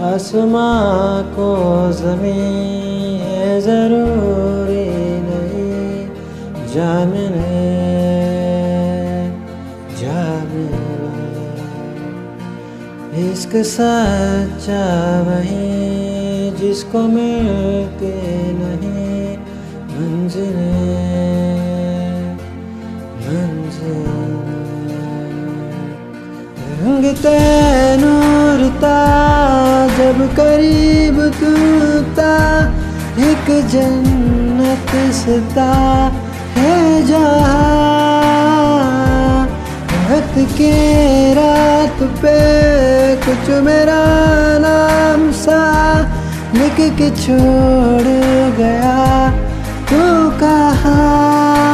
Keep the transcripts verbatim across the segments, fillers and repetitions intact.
आसमां को ज़मीं ज़रूरी नहीं, जा मिले जा मिले। इश्क सच्चा वही जिसको मिलके नहीं मंजिलें रंगते नूरता जब करीब तू था, एक जन्नत सता है जहाँ। रात के रात पे कुछ मेरा नाम सा लिख के छोड़ गया, तू कहाँ।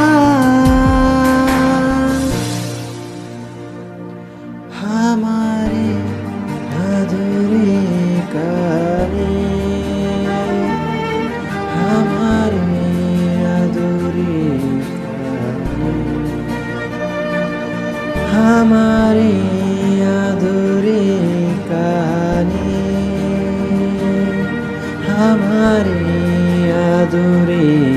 हमारी अधूरी कहानी, हमारी अधूरी कहानी, हमारी अधूरी कहानी, हमारी अधूरी